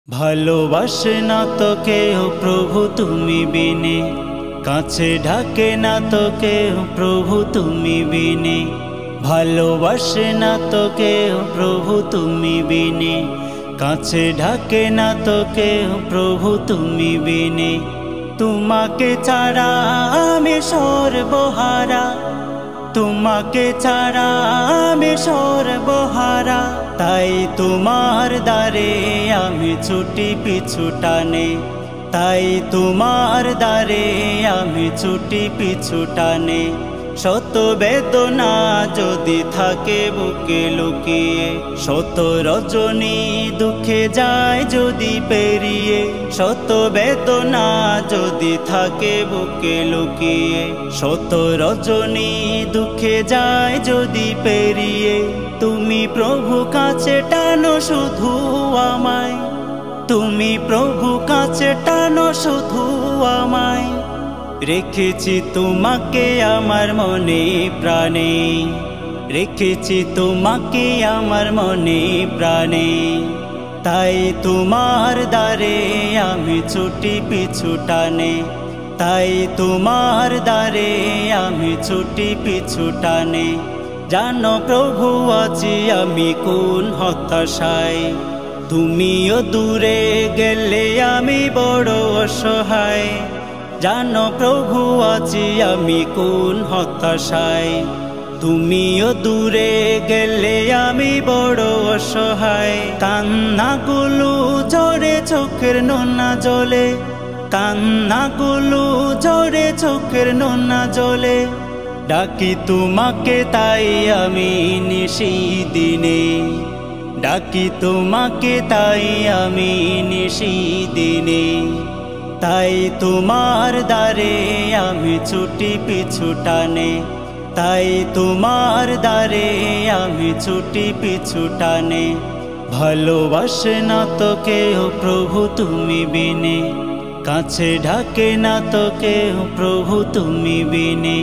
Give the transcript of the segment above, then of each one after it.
ভালোবাসে না তো কেউ প্রভু তুমি বিনে, কাছে ঢাকে না তো কেউ প্রভু তুমি বিনে। ভালোবাসে না তো কেউ প্রভু তুমি বিনে, কাছে ঢাকে না তো কেউ প্রভু তুমি বিনে। তোমাকে ছাড়া আমি সর্বহারা, তোমাকে ছাড়া আমি সর্বহারা। তাই তোমার দ্বারে আমি ছুটি পিছু টানে, তাই তোমার দ্বারে আমি ছুটি পিছু টানে। শত বেদনা যদি থাকে বুকে লুকিয়ে, শত রজনী দুঃখে যায় যদি পেরিয়ে। শত বেদনা যদি থাকে বুকে লুকিয়ে, শত রজনী দুঃখে যায় যদি পেরিয়ে। তুমি প্রভু কাছে টানো শুধু আমায়, তুমি প্রভু কাছে টানো শুধু আমায়। রেখেছি তোমাকে আমার মনে প্রাণে, রেখেছি তোমাকে আমার মনে প্রাণে। তাই তোমার দ্বারে আমি ছুটি পিছু টানে, তাই তোমার দ্বারে আমি ছুটি পিছু টানে। জানো প্রভু আছি আমি কোন হতাশায়, তুমিও দূরে গেলে আমি বড় অসহায়। জানো প্রভু আছি আমি কোন হতাশায়, তুমিও দূরে গেলে আমি বড় অসহায়। কান্নাগুলো ঝরে চোখের নোনা জলে, কান্নাগুলো ঝরে চোখের নোনা জলে। ডাকি তোমাকে তাই আমি নিশিদিনে, ডাকি তোমাকে তাই আমি নিশিদিনে। তাই তোমার দ্বারে আমি ছুটি পিছু টানে, তাই তোমার দ্বারে আমি ছুটি পিছু টানে। ভালোবাসে না তো কেউ প্রভু তুমি বিনে, কাছে ঢাকে না তো কেউ প্রভু তুমি বিনে।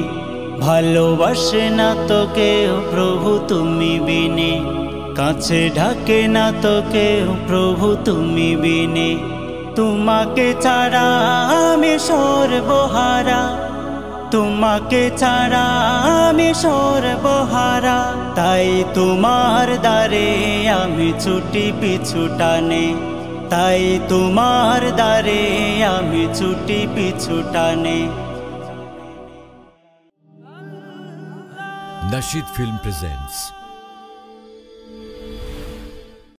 ভালোবাসে না তো কেউ প্রভু তুমি বিনে, কাছে ঢাকে না তো কেউ প্রভু তুমি বিনে। তোমাকে ছাড়া আমি সর্বহারা, তোমাকে ছাড়া আমি সর্বহারা। তাই তোমার দ্বারে আমি ছুটি পিছু টানে, তাই তোমার দ্বারে আমি ছুটি পিছু টানে। Nasheed Film presents